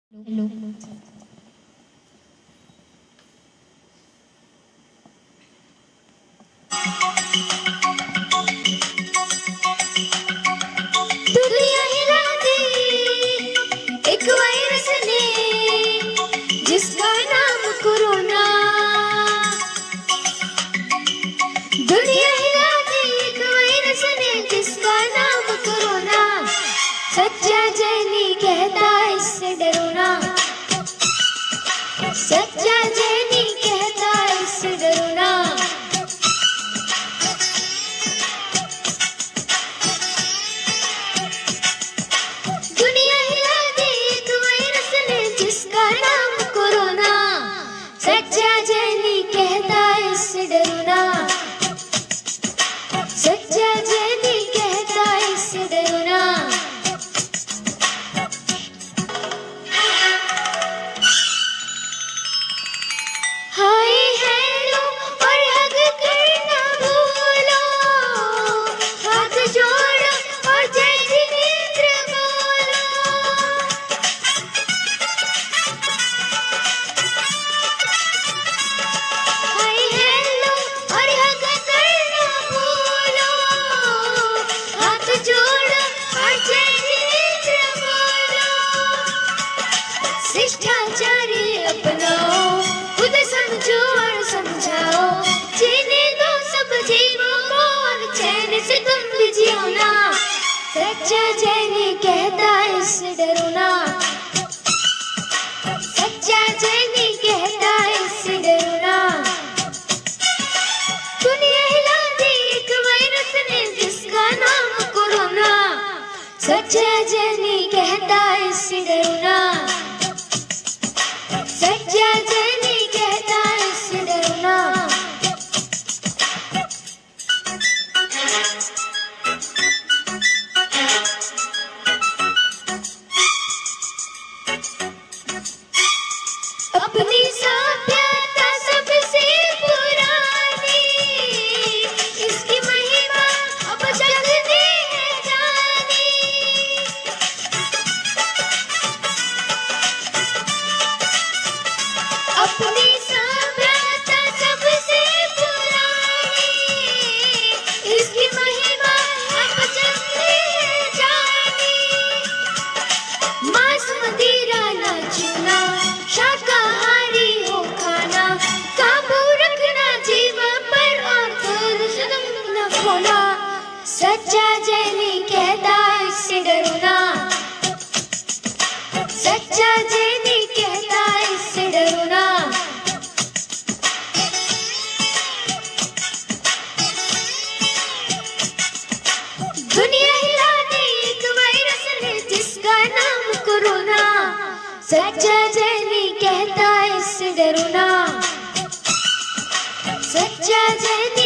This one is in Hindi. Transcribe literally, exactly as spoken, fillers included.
हेलो। दुनिया हिला दी एक वायरस ने, जिसका नाम कोरोना। दुनिया हिला दी एक वायरस ने, जिसका नाम कोरोना। सच्चा जैनी कहता इससे डरो ना, सच्चा जैनी कहता इससे डरो ना। दुनिया हिला दी एक वायरस ने, जिसका नाम कोरोना। सच्चा जैनी कहता इससे डरो ना, सच्चा जैनी कहता इससे डरो ना। हाय हेलो और हग करना भूलो, हाथ जोड़ो और जय जिनेंद्र बोलो। हाय हेलो और हग करना भूलो, हाथ जोड़ो और जय जिनेंद्र बोलो। शिष्टाचार अपनाओ, खुद समझो और समझाओ, जीने दो सब जीवों को और चैन से तुम भी जियो ना। सच्चा जैनी कहता इससे डरो ना, सच्चा जैनी कहता इससे डरो ना। दुनिया हिला दी एक वायरस ने, जिसका नाम कोरोना। सच्चा जैनी कहता इससे डरो ना, सच्चा जैनी कहता इससे डरो ना। अपनी सभ्यता सबसे पुरानी, इसकी महिमा अब जगती है जानी। अपनी सभ्यता सबसे पुरानी, इसकी महिमा अब जगती है जानी। मांस मदिरा ना छूना, शाकाहारी हो खाना, काबू रखना जीवन पर और खुद से तुम न खोना। सच्चा जैनी कहता इससे डरो ना, सच्चा जैनी कहता इससे डरो ना। दुनिया हिला दी एक वायरस ने, जिसका नाम कोरोना। सच्चा जैनी कहता इससे डरो ना, सच्चा जैनी